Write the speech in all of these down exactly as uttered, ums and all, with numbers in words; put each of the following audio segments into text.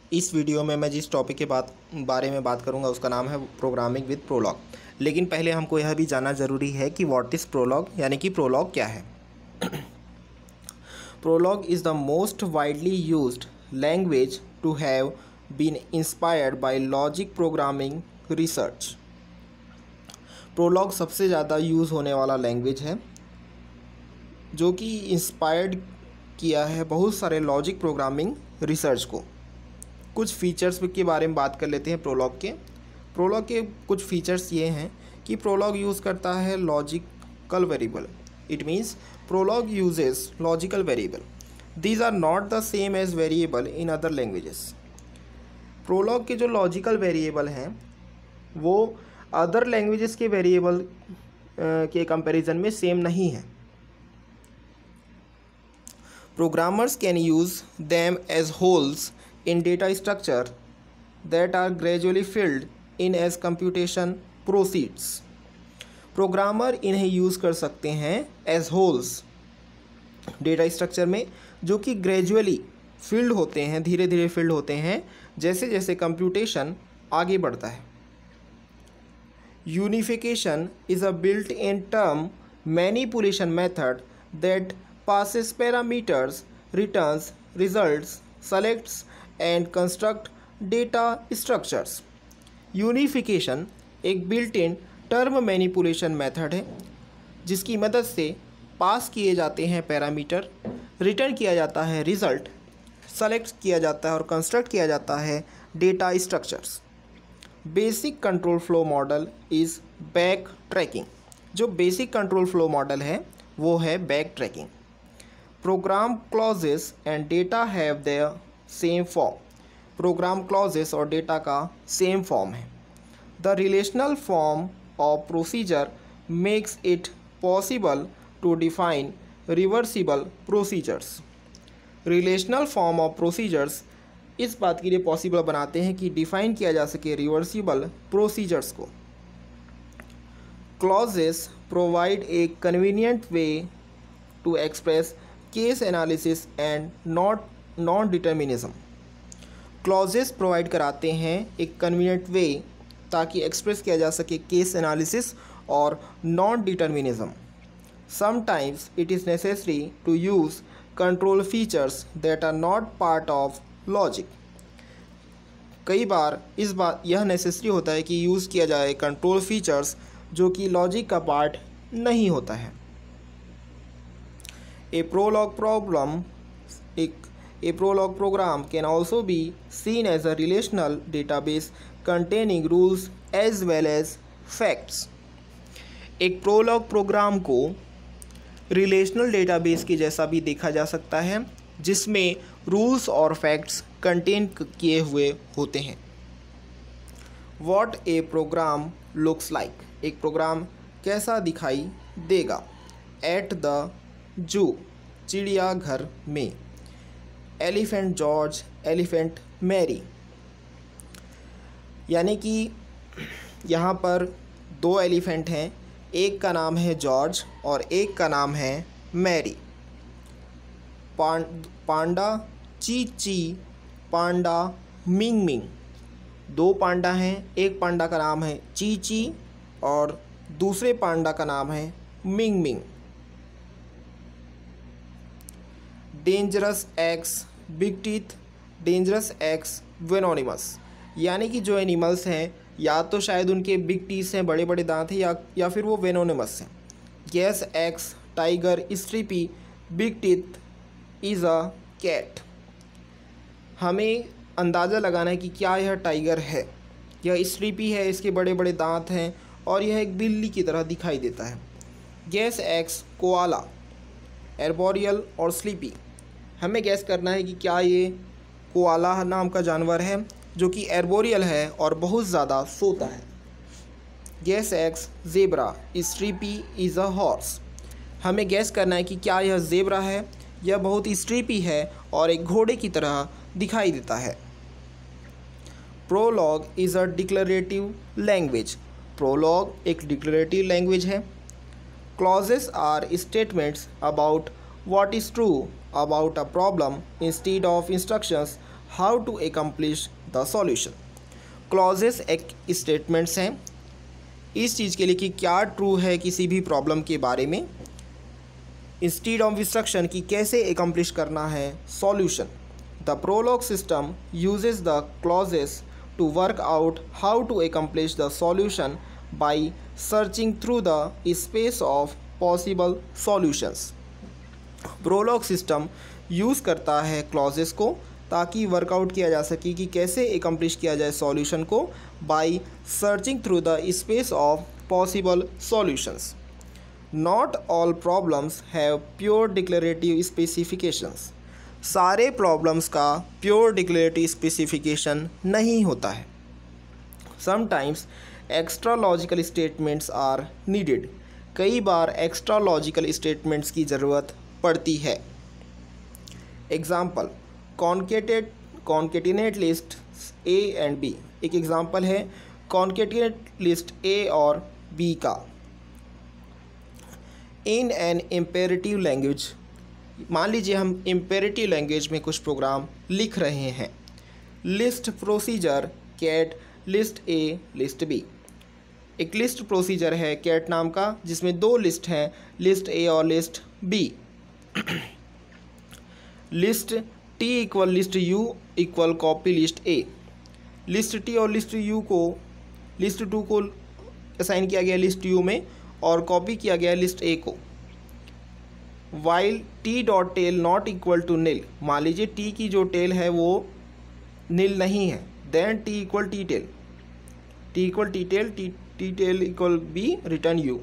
इस वीडियो में मैं जिस टॉपिक के बात बारे में बात करूंगा उसका नाम है प्रोग्रामिंग विद प्रोलॉग। लेकिन पहले हमको यह भी जानना ज़रूरी है कि व्हाट इज़ प्रोलॉग, यानी कि प्रोलॉग क्या है। Prolog is the most widely used language to have been inspired by logic programming research. Prolog सबसे ज़्यादा यूज़ होने वाला लैंग्वेज है जो कि इंस्पायर्ड किया है बहुत सारे लॉजिक प्रोग्रामिंग रिसर्च को। कुछ फीचर्स के बारे में बात कर लेते हैं प्रोलॉग के। प्रोलॉग के कुछ फीचर्स ये हैं कि प्रोलॉग यूज़ करता है logical variable. It means Prolog uses logical variable. These are not the same as variable in other languages. Prolog के जो लॉजिकल वेरिएबल हैं वो अदर लैंग्वेजेस के वेरिएबल के कंपैरिजन में सेम नहीं है। Programmers can use them as holes in data structure that are gradually filled in as computation proceeds. Programmer इन्हें यूज़ कर सकते हैं as holes डेटा स्ट्रक्चर में, जो कि ग्रेजुअली फिल्ड होते हैं, धीरे धीरे फिल्ड होते हैं जैसे जैसे कंप्यूटेशन आगे बढ़ता है। Unification is a built in term manipulation method that passes parameters, returns results, selects and construct data structures. Unification एक built in term manipulation method है जिसकी मदद से पास किए जाते हैं पैरामीटर, रिटर्न किया जाता है रिज़ल्ट, सेलेक्ट किया जाता है और कंस्ट्रक्ट किया जाता है data structures. Basic control flow model is backtracking. जो बेसिक कंट्रोल फ्लो मॉडल है वो है backtracking. Program clauses and data have their same form. Program clauses और डेटा का सेम फॉर्म है। The relational form of procedure makes it possible to define reversible procedures. Relational form of procedures इस बात के लिए possible बनाते हैं कि डिफाइन किया जा सके रिवर्सिबल प्रोसीजर्स को। Clauses provide a convenient way to express case analysis and not non determinism. Clauses provide कराते हैं एक कन्वीनियंट वे ताकि एक्सप्रेस किया जा सके केस एनालिसिस और non determinism. Sometimes it is necessary to use control features that are not part of logic. कई बार इस बात यह नेसेसरी होता है कि यूज़ किया जाए कंट्रोल फीचर्स जो कि लॉजिक का पार्ट नहीं होता है। A prolog problem, a, a prolog program can also be seen as a relational database containing rules as well as facts. एक prolog प्रोग्राम को रिलेशनल डेटाबेस के जैसा भी देखा जा सकता है जिसमें रूल्स और फैक्ट्स कंटेन किए हुए होते हैं। What a program looks like. एक प्रोग्राम कैसा दिखाई देगा। At the जू चिड़ियाघर में। Elephant George, elephant Mary. यानी कि यहाँ पर दो एलिफेंट हैं, एक का नाम है जॉर्ज और एक का नाम है मैरी। पांड पांडा ची ची, पांडा मिंग मिंग। दो पांडा हैं, एक पांडा का नाम है ची ची और दूसरे पांडा का नाम है Ming Ming. Dangerous X big teeth, dangerous X venomous. यानी कि जो एनिमल्स हैं या तो शायद उनके बिग टीथ हैं, बड़े बड़े दांत हैं, या या फिर वो वेनोनिमस हैं। Guess X tiger stripy, big teeth is a cat. हमें अंदाज़ा लगाना है कि क्या यह टाइगर है, यह स्ट्रिपी है, इसके बड़े बड़े दांत हैं और यह एक बिल्ली की तरह दिखाई देता है। गैस एक्स कोआला, एर्बोरियल और स्लीपी। हमें गैस करना है कि क्या ये कोआला नाम का जानवर है जो कि एर्बोरियल है और बहुत ज़्यादा सोता है। Guess X zebra, stripy is a horse. हमें गैस करना है कि क्या यह ज़ेब्रा है, यह बहुत स्ट्रीपी है और एक घोड़े की तरह दिखाई देता है। Prolog is a declarative language. Prolog एक डिक्लरेटिव लैंग्वेज है। Clauses are statements about what is true about a problem instead of instructions how to accomplish the solution. Clauses एक स्टेटमेंट्स हैं इस चीज़ के लिए कि क्या ट्रू है किसी भी प्रॉब्लम के बारे में, इंस्टीड ऑफ इंस्ट्रक्शन कि कैसे एकम्प्लिश करना है solution. The Prolog system uses the clauses to work out how to accomplish the solution by searching through the space of possible solutions. Prolog system use करता है clauses को ताकि workout किया जा सके कि कैसे एकम्प्लिश किया जाए सॉल्यूशन को by searching through the space of possible solutions. Not all problems have pure declarative specifications. सारे प्रॉब्लम्स का प्योर डिक्लेरेटिव स्पेसिफिकेशन नहीं होता है। Sometimes extra logical statements are needed. कई बार एक्स्ट्रा लॉजिकल स्टेटमेंट्स की ज़रूरत पड़ती है। Example concatenated concatenate list A and B. एक एग्जाम्पल है कॉन्केटिनेट लिस्ट ए और बी का। इन एन इम्पेरेटिव लैंग्वेज, मान लीजिए हम इम्पेरेटिव लैंग्वेज में कुछ प्रोग्राम लिख रहे हैं। List procedure cat list A list B. एक लिस्ट प्रोसीजर है कैट नाम का जिसमें दो लिस्ट हैं, लिस्ट ए और list B. List T equal list U equal copy list A. List T और लिस्ट यू को लिस्ट टू को असाइन किया गया लिस्ट यू में और कॉपी किया गया लिस्ट ए को। While T dot tail not equal to nil, मान लीजिए टी की जो टेल है वो नील नहीं है, then T equal T tail, T equal T tail, T T tail equal B return U.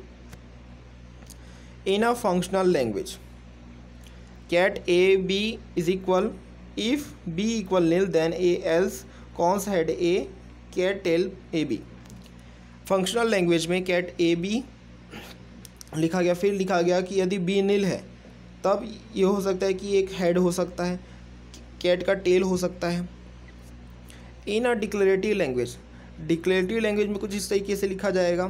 In a functional language cat A B is equal if B equal nil then A else cons head A cat tail A B. Functional language में cat A B लिखा गया, फिर लिखा गया कि यदि B Neil है तब ये हो सकता है कि एक हेड हो सकता है, कैट का टेल हो सकता है। In a declarative language, declarative language में कुछ इस तरीके से लिखा जाएगा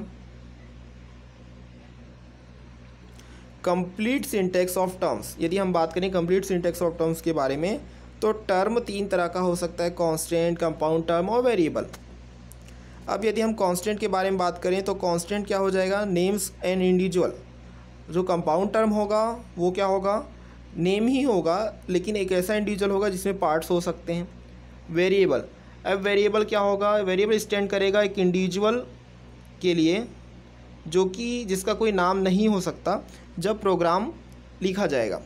कंप्लीट सिंटैक्स ऑफ टर्म्स। यदि हम बात करें कंप्लीट सिंटैक्स ऑफ टर्म्स के बारे में तो टर्म तीन तरह का हो सकता है, कांस्टेंट, कंपाउंड टर्म और वेरिएबल। अब यदि हम कांस्टेंट के बारे में बात करें तो कांस्टेंट क्या हो जाएगा, नेम्स एंड इंडिविजुअल। जो कंपाउंड टर्म होगा वो क्या होगा, नेम ही होगा लेकिन एक ऐसा इंडिविजुअल होगा जिसमें पार्ट्स हो सकते हैं। वेरिएबल, अब वेरिएबल क्या होगा, वेरिएबल स्टैंड करेगा एक इंडिविजुअल के लिए जो कि जिसका कोई नाम नहीं हो सकता जब प्रोग्राम लिखा जाएगा।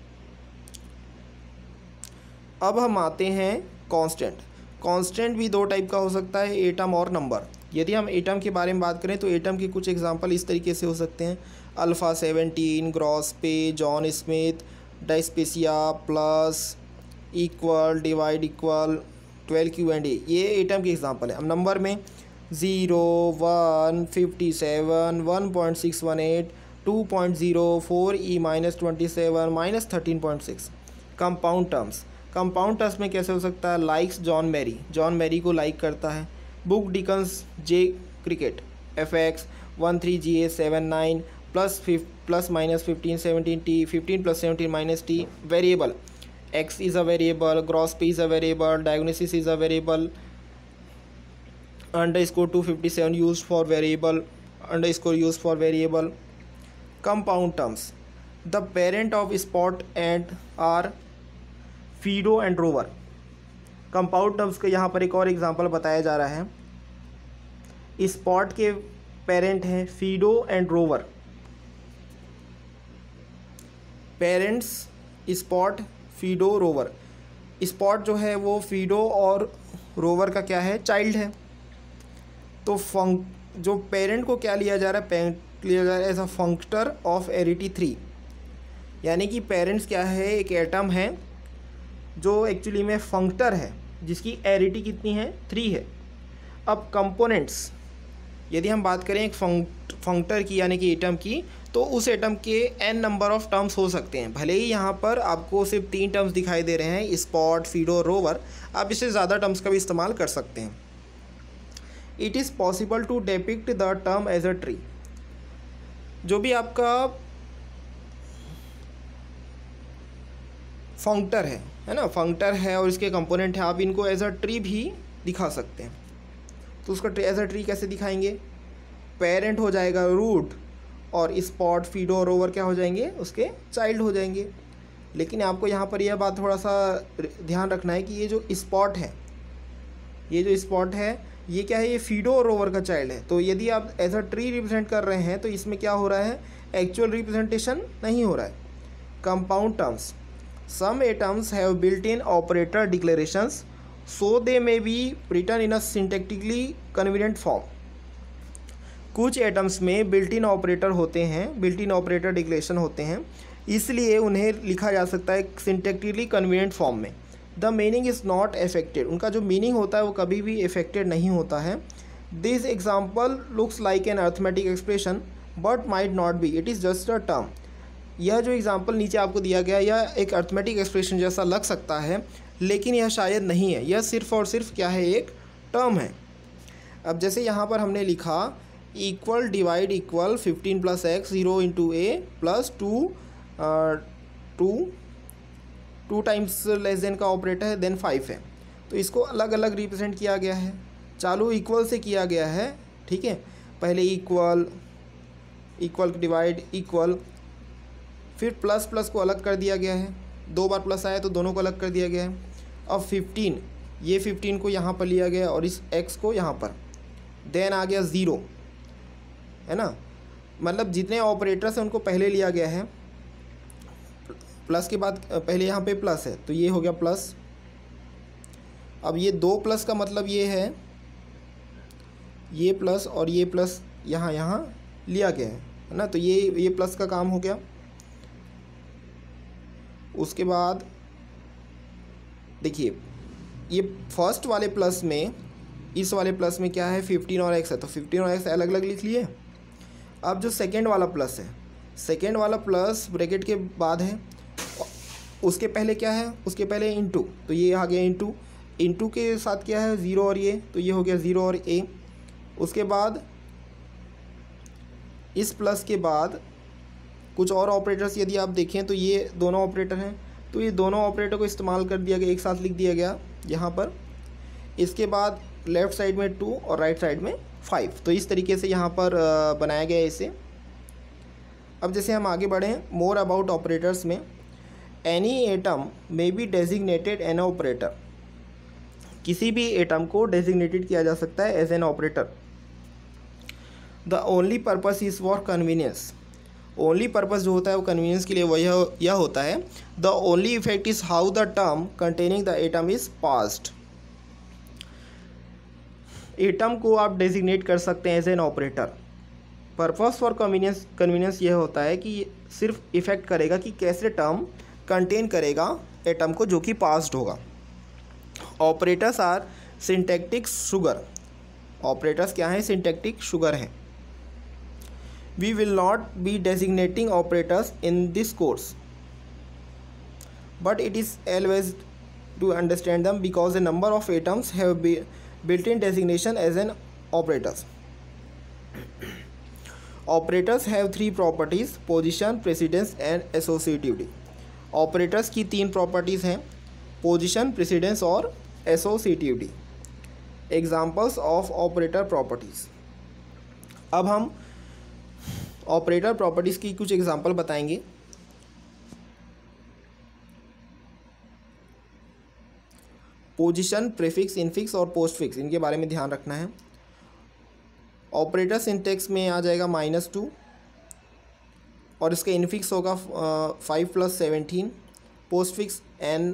अब हम आते हैं कांस्टेंट। कांस्टेंट भी दो टाइप का हो सकता है, एटम और नंबर। यदि हम एटम के बारे में बात करें तो एटम के कुछ एग्जांपल इस तरीके से हो सकते हैं, alpha seventeen, gross pay, John Smith, dyspepsia, plus, equal, divide equal, twelve Q and A, ये एटम के एग्जांपल है। अब नंबर में zero, one, fifty seven, one point six one eight, two point zero, four E minus twenty seven, minus thirteen point six. Compound terms, compound terms में कैसे हो सकता है, likes John Mary, John Mary को like करता है। Book Dickens J cricket, F X one three G A seven nine, plus five plus minus fifteen seventeen T, fifteen plus seventeen minus T. Variable, X is a variable, gross P is a variable, diagnosis is a variable, underscore two fifty seven use for variable, underscore use for variable. Compound terms, the parent of Spot and R Fido and Rover. Compound terms के यहाँ पर एक और example बताया जा रहा है। Spot के पेरेंट हैं Fido and Rover. Parents Spot, Fido, Rover. Spot जो है वो फीडो और रोवर का क्या है, चाइल्ड है। तो फंक जो पेरेंट को क्या लिया जा रहा है, पेरेंट लिया जा रहा है as a functor of arity three, यानी कि पेरेंट्स क्या है, एक एटम है जो एक्चुअली में फंक्टर है जिसकी एरिटी कितनी है, थ्री है। अब कंपोनेंट्स, यदि हम बात करें एक फंक्टर की यानी कि एटम की, तो उस एटम के एन नंबर ऑफ टर्म्स हो सकते हैं। भले ही यहाँ पर आपको सिर्फ तीन टर्म्स दिखाई दे रहे हैं, स्पॉट, फीडो, रोवर, आप इससे ज़्यादा टर्म्स का भी इस्तेमाल कर सकते हैं। It is possible to depict the term as a tree. जो भी आपका फंक्टर है है ना, फंक्टर है और इसके कंपोनेंट है, आप इनको एज अ ट्री भी दिखा सकते हैं। तो उसका एज अ ट्री कैसे दिखाएंगे, पेरेंट हो जाएगा रूट और स्पॉट, फीडो और ओवर क्या हो जाएंगे, उसके चाइल्ड हो जाएंगे। लेकिन आपको यहाँ पर यह बात थोड़ा सा ध्यान रखना है कि ये जो स्पॉट है, ये जो स्पॉट है ये क्या है, ये फीडो और ओवर का चाइल्ड है। तो यदि आप एज अ ट्री रिप्रेजेंट कर रहे हैं तो इसमें क्या हो रहा है, एक्चुअल रिप्रेजेंटेशन नहीं हो रहा है। Compound terms, some atoms have built in operator declarations so they may be written in a syntactically convenient form. कुछ एटम्स में बिल्ट इन ऑपरेटर होते हैं, बिल्ट इन ऑपरेटर डिक्लेरेशन होते हैं, इसलिए उन्हें लिखा जा सकता है सिंटैक्टिकली कन्वीनियंट फॉर्म में। The meaning is not affected, उनका जो मीनिंग होता है वो कभी भी अफेक्टेड नहीं होता है। This example looks like an arithmetic expression but might not be, it is just a term. यह जो एग्जाम्पल नीचे आपको दिया गया यह एक अर्थमेटिक एक्सप्रेशन जैसा लग सकता है, लेकिन यह शायद नहीं है, यह सिर्फ और सिर्फ क्या है, एक टर्म है। अब जैसे यहाँ पर हमने लिखा equal divide equal fifteen plus X zero into A plus two two two times less than का ऑपरेटर है, देन फाइव है। तो इसको अलग अलग रिप्रेजेंट किया गया है, चालू इक्वल से किया गया है, ठीक है। पहले इक्वल, इक्वल डिवाइड इक्वल, फिर प्लस प्लस को अलग कर दिया गया है, दो बार प्लस आया तो दोनों को अलग कर दिया गया है। अब फिफ्टीन, ये फिफ्टीन को यहाँ पर लिया गया और इस एक्स को यहाँ पर, देन आ गया ज़ीरो, है ना, मतलब जितने ऑपरेटर्स हैं उनको पहले लिया गया है, प्लस के बाद पहले यहाँ पे प्लस है तो ये हो गया प्लस। अब ये दो प्लस का मतलब ये है, ये प्लस और ये प्लस यहाँ यहाँ लिया गया है, है ना, तो ये ये प्लस का काम हो गया। उसके बाद देखिए ये फर्स्ट वाले प्लस में, इस वाले प्लस में क्या है, फिफ्टीन और एक्स है, तो फिफ्टीन और एक्स अलग अलग लिख लिए। अब जो सेकेंड वाला प्लस है, सेकेंड वाला प्लस ब्रैकेट के बाद है, उसके पहले क्या है, उसके पहले इंटू, तो ये आ गया इंटू, इंटू के साथ क्या है, ज़ीरो और ये, तो ये हो गया ज़ीरो और ए। उसके बाद इस प्लस के बाद कुछ और ऑपरेटर्स यदि आप देखें तो ये दोनों ऑपरेटर हैं, तो ये दोनों ऑपरेटर को इस्तेमाल कर दिया गया, एक साथ लिख दिया गया यहाँ पर। इसके बाद लेफ़्ट साइड में टू और राइट साइड में फाइव, तो इस तरीके से यहाँ पर बनाया गया है इसे। अब जैसे हम आगे बढ़ें मोर अबाउट ऑपरेटर्स में, any atom may be designated an operator, किसी भी एटम को डेजिग्नेटेड किया जा सकता है as an operator. The only purpose is for convenience, only purpose जो होता है वो कन्वीनियंस के लिए वह यह होता है। The only effect is how the term containing the atom is parsed, atom को आप डेजिग्नेट कर सकते हैं as an operator. Purpose for convenience, convenience यह होता है कि सिर्फ इफेक्ट करेगा कि कैसे टर्म कंटेन करेगा एटम को जो कि पास्ड होगा। Operators are syntactic sugar, operators क्या हैं, सिंटैक्टिक शुगर हैं। We will not be designating operators in this course but it is always to understand them because a number of atoms have built-in designation as an operators. Operators have three properties: position, precedence and associativity. Operators की तीन properties हैं, position, precedence और associativity. Examples of operator properties. अब हम operator properties की कुछ example बताएंगे। Position, prefix, infix और पोस्टफिक्स, इनके बारे में ध्यान रखना है। ऑपरेटर सिंटेक्स में आ जाएगा माइनस टू और इसका इनफिक्स होगा five plus seventeen, postfix N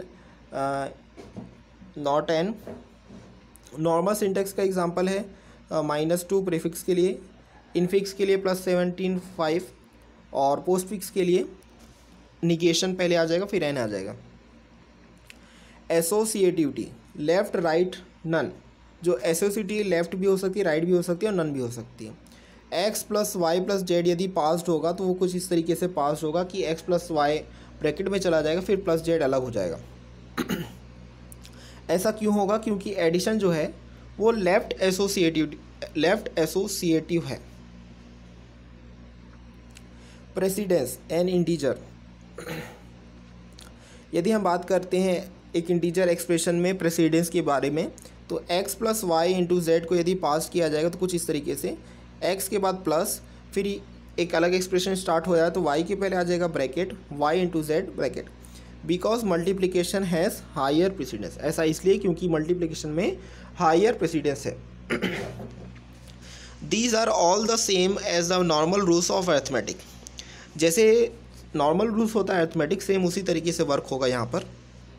not N. Normal syntax का एग्जांपल है माइनस टू प्रीफिक्स के लिए, इनफिक्स के लिए प्लस सेवेंटीन फाइव और पोस्टफिक्स के लिए निगेशन पहले आ जाएगा फिर एन आ जाएगा। एसोसिएटिविटी, लेफ़्ट राइट नन, जो एसोसिएटिव लेफ़्ट भी हो सकती है, राइट भी हो सकती है और नन भी हो सकती है। X plus Y plus Z यदि पास्ड होगा तो वो कुछ इस तरीके से पास्ड होगा कि एक्स प्लस वाई ब्रैकेट में चला जाएगा फिर प्लस जेड अलग हो जाएगा। ऐसा क्यों होगा? क्योंकि एडिशन जो है वो लेफ्ट एसोसिएटिव लेफ्ट एसोसिएटिव है। प्रेसिडेंस एन इंटीजर, यदि हम बात करते हैं एक इंटीजर एक्सप्रेशन में प्रेसिडेंस के बारे में, तो x plus Y into Z को यदि पास किया जाएगा तो कुछ इस तरीके से, x के बाद प्लस, फिर एक अलग एक्सप्रेशन स्टार्ट हो जाए तो y के पहले आ जाएगा bracket y into Z bracket, because multiplication has higher precedence. ऐसा इसलिए क्योंकि मल्टीप्लिकेशन में हायर प्रेसिडेंस है। These are all the same as the normal rules of arithmetic. जैसे नॉर्मल रूल्स होता है अर्थमेटिक, सेम उसी तरीके से वर्क होगा यहाँ पर।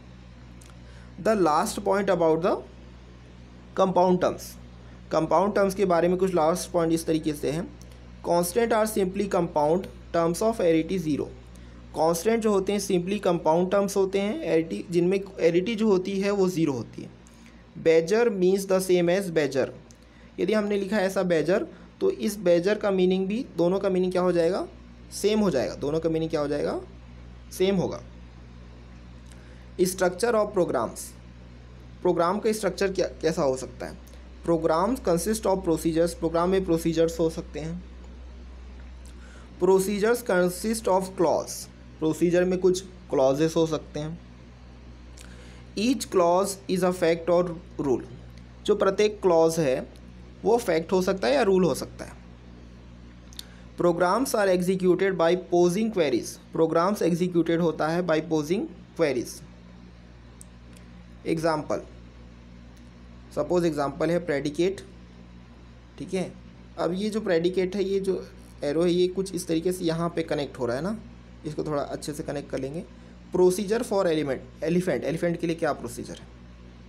The last point about the compound terms. Compound terms के बारे में कुछ लास्ट पॉइंट इस तरीके से हैं। Constant are simply compound terms of arity zero. Constant जो होते हैं सिंपली कंपाउंड टर्म्स होते हैं, एरिटी जिनमें एरिटी जो होती है वो ज़ीरो होती है। Badger means the same as badger. यदि हमने लिखा है ऐसा बेजर, तो इस बेजर का मीनिंग भी, दोनों का मीनिंग क्या हो जाएगा, सेम हो जाएगा। दोनों का मीनिंग क्या हो जाएगा, सेम होगा। Structure of programs. प्रोग्राम का स्ट्रक्चर क्या कैसा हो सकता है। Programs consist of procedures. Program में प्रोसीजर्स हो सकते हैं। Procedures consist of clause. Procedure में कुछ क्लॉजेस हो सकते हैं। Each clause is a fact और रूल। जो प्रत्येक क्लॉज है वो फैक्ट हो सकता है या रूल हो सकता है। Programs are executed by posing queries. Programs executed होता है by posing queries. Example, suppose example है प्रेडिकेट, ठीक है। अब ये जो प्रेडिकेट है, ये जो एरो है, ये कुछ इस तरीके से यहाँ पे कनेक्ट हो रहा है ना, इसको थोड़ा अच्छे से कनेक्ट कर लेंगे। Procedure for element, elephant, elephant के लिए क्या प्रोसीजर है।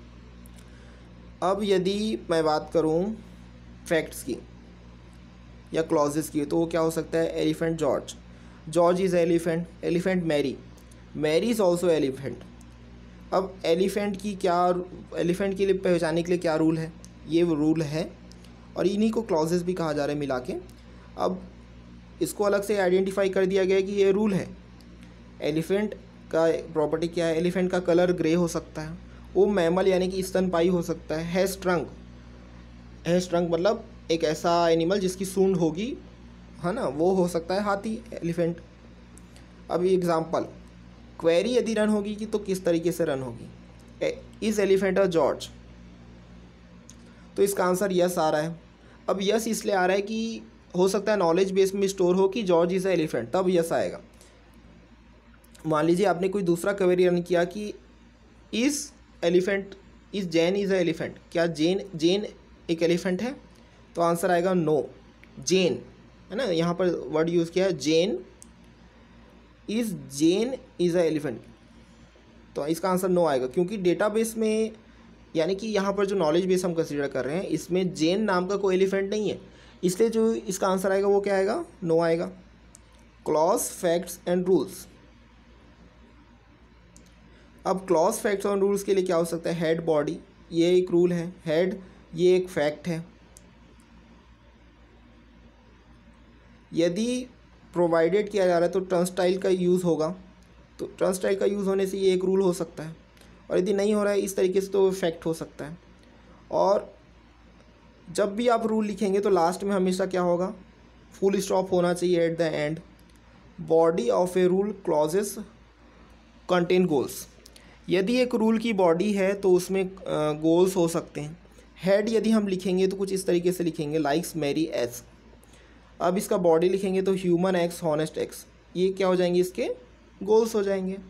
अब यदि मैं बात करूँ फैक्ट्स की या क्लॉजेस की, तो वो क्या हो सकता है। Elephant George, George is elephant. Elephant Mary, Mary is also elephant. अब एलिफेंट की क्या, एलिफेंट के लिए पहचानने के लिए क्या रूल है, ये वो रूल है, और इन्हीं को क्लॉजेस भी कहा जा रहा है मिला के। अब इसको अलग से आइडेंटिफाई कर दिया गया है कि ये रूल है। एलिफेंट का प्रॉपर्टी क्या है, एलिफेंट का कलर ग्रे हो सकता है। वो मैमल यानी कि स्तनपाई हो सकता है। हैज़ ट्रंक, हैज़ ट्रंक मतलब एक ऐसा एनिमल जिसकी सूंड होगी, है ना, वो हो सकता है हाथी, एलिफेंट। अब एग्जाम्पल, क्वेरी यदि रन होगी कि तो किस तरीके से रन होगी। इज़ एलिफेंट अ जॉर्ज, तो इसका आंसर यस आ रहा है। अब यस इसलिए आ रहा है कि हो सकता है नॉलेज बेस में स्टोर हो कि जॉर्ज इज़ अ एलिफेंट, तब यस आएगा। मान लीजिए आपने कोई दूसरा क्वेरी रन किया कि is elephant, is Jane is a elephant, क्या जेन जेन एक एलिफेंट है, तो आंसर आएगा नो, जेन, है ना। यहाँ पर वर्ड यूज़ किया है Jane, is Jane is a elephant, तो इसका आंसर नो आएगा, क्योंकि डेटाबेस में, यानी कि यहाँ पर जो नॉलेज बेस हम कंसीडर कर रहे हैं, इसमें जेन नाम का कोई एलिफेंट नहीं है, इसलिए जो इसका आंसर आएगा वो क्या आएगा, नो आएगा। Clause, facts and rules. अब क्लॉज, फैक्ट्स और रूल्स के लिए क्या हो सकता है। हेड, बॉडी, ये एक रूल है। हेड, ये एक फैक्ट है। यदि प्रोवाइडेड किया जा रहा है तो टर्नस्टाइल का यूज़ होगा, तो टर्नस्टाइल का यूज़ होने से ये एक रूल हो सकता है, और यदि नहीं हो रहा है इस तरीके से तो फैक्ट हो सकता है। और जब भी आप रूल लिखेंगे तो लास्ट में हमेशा क्या होगा, फुल स्टॉप होना चाहिए at the end. Body of a rule clauses contain goals. यदि एक रूल की बॉडी है तो उसमें गोल्स हो सकते हैं। हेड यदि हम लिखेंगे तो कुछ इस तरीके से लिखेंगे, लाइक्स मैरी एस। अब इसका बॉडी लिखेंगे तो ह्यूमन एक्स, हॉनेस्ट एक्स, ये क्या हो जाएंगे, इसके गोल्स हो जाएंगे।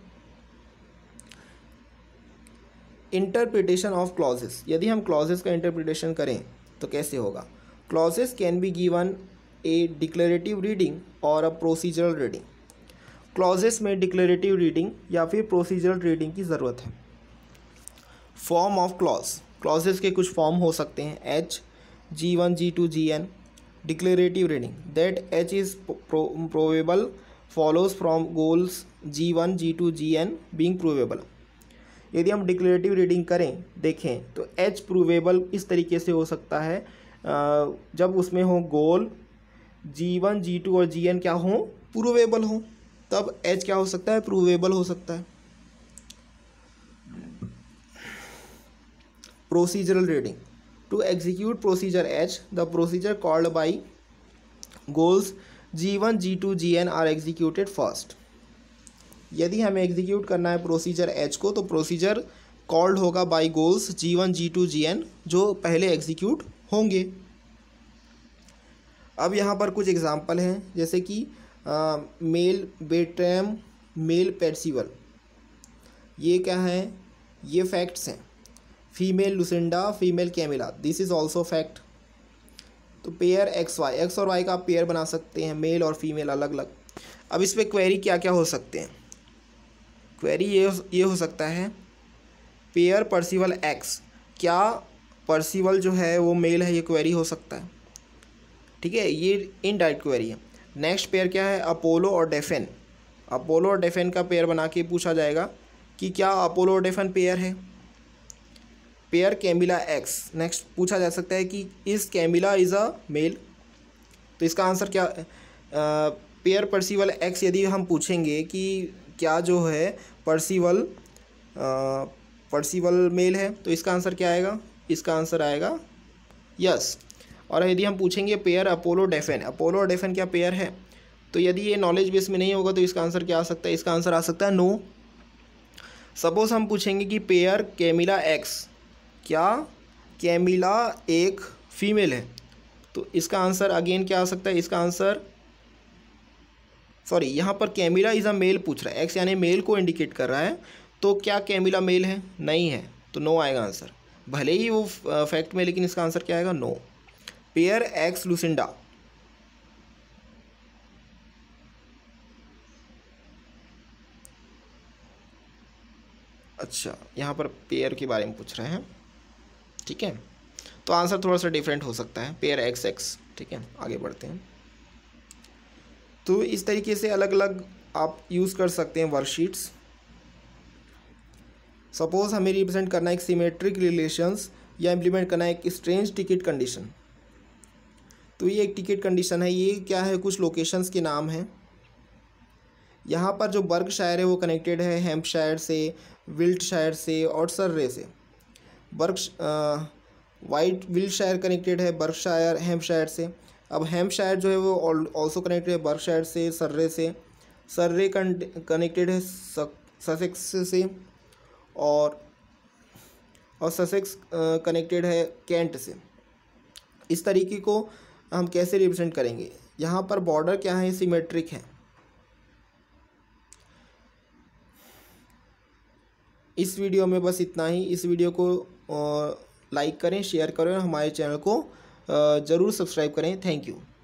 Interpretation of clauses. यदि हम क्लॉजेस का इंटरप्रिटेशन करें तो कैसे होगा। Clauses can be given a declarative reading और अ प्रोसीजरल रीडिंग। क्लॉजेस में डिक्लेरेटिव रीडिंग या फिर प्रोसीजरल रीडिंग की ज़रूरत है। Form of clause. क्लॉजेस के कुछ फॉर्म हो सकते हैं, H, G one, G two, G N. Declarative reading, that H is provable follows from goals G one, G two, G N being provable. यदि हम डिक्लेरेटिव रीडिंग करें, देखें तो एच प्रूवेबल इस तरीके से हो सकता है जब उसमें हो गोल जी वन, जी टू और जी एन क्या हो, प्रूवेबल हो, तब एच क्या हो सकता है, प्रूवेबल हो सकता है। Procedural reading, to execute procedure H the procedure called by goals G one, G two, G N are executed first. यदि हमें एग्जीक्यूट करना है प्रोसीजर एच को तो प्रोसीजर कॉल्ड होगा by goals G one G two G N जो पहले execute होंगे। अब यहाँ पर कुछ एग्जांपल हैं, जैसे कि मेल बेट्रैम, मेल पेर्सिवल, ये क्या है, ये फैक्ट्स हैं। Female Lucinda, female Camilla, this is also fact. तो पेयर एक्स वाई, एक्स और वाई का आप पेयर बना सकते हैं, मेल और फीमेल अलग अलग। अब इस पर क्वेरी क्या क्या हो सकते हैं, क्वेरी ये ये हो सकता है पेयर पर्सिवल एक्स, क्या पर्सिवल जो है वो मेल है, ये क्वेरी हो सकता है, ठीक है, ये इनडायरेक्ट क्वेरी है। नेक्स्ट पेयर क्या है, अपोलो और डेफिन, अपोलो और डेफिन का पेयर बना के पूछा जाएगा कि क्या अपोलो और डेफिन पेयर है। पेयर कैमिला एक्स, नेक्स्ट पूछा जा सकता है कि is Camilla is a male, तो इसका आंसर क्या, पेयर पर्सिवल एक्स यदि हम पूछेंगे कि क्या जो है पर्सिवल पर्सिवल मेल है, तो इसका आंसर क्या आएगा, इसका आंसर आएगा यस। और यदि हम पूछेंगे पेयर अपोलो डेफिन, अपोलो और डेफिन क्या पेयर है, तो यदि ये नॉलेज बेस में नहीं होगा तो इसका आंसर क्या आ सकता है, इसका आंसर आ सकता है नो। सपोज हम पूछेंगे कि पेयर कैमिला एक्स, क्या कैमिला एक फीमेल है, तो इसका आंसर अगेन क्या आ सकता है, इसका आंसर सॉरी यहाँ पर कैमिला इज़ अ मेल पूछ रहा है, एक्स यानी मेल को इंडिकेट कर रहा है, तो क्या कैमिला मेल है, नहीं है, तो नो आएगा आंसर, भले ही वो फैक्ट में, लेकिन इसका आंसर क्या आएगा नो। पेयर एक्स लुसिंडा, अच्छा यहाँ पर पेयर के बारे में पूछ रहे हैं, ठीक है, तो आंसर थोड़ा सा डिफरेंट हो सकता है, पेयर एक्स एक्स, ठीक है, आगे बढ़ते हैं। तो इस तरीके से अलग अलग आप यूज़ कर सकते हैं वर्कशीट्स। सपोज हमें रिप्रेजेंट करना है एक सिमेट्रिक रिलेशंस या इम्प्लीमेंट करना है एक स्ट्रेंज टिकट कंडीशन, तो ये एक टिकट कंडीशन है, ये क्या है, कुछ लोकेशंस के नाम हैं। यहाँ पर जो बर्कशायर है वो कनेक्टेड है हैम्पशायर से, विल्टशायर से और सर्रे से। बर्क वाइट विल्टशायर कनेक्टेड है बर्कशायर हैम्पशायर से। अब हैम्पशायर जो है वो ऑल्सो कनेक्टेड है बर्कशायर से, सर्रे से। सर्रे कनेक्टेड है ससेक्स से, और और ससेक्स कनेक्टेड है कैंट से। इस तरीके को हम कैसे रिप्रेजेंट करेंगे, यहाँ पर बॉर्डर क्या है, सिमेट्रिक है। इस वीडियो में बस इतना ही। इस वीडियो को लाइक करें, शेयर करें और हमारे चैनल को ज़रूर सब्सक्राइब करें। Thank you.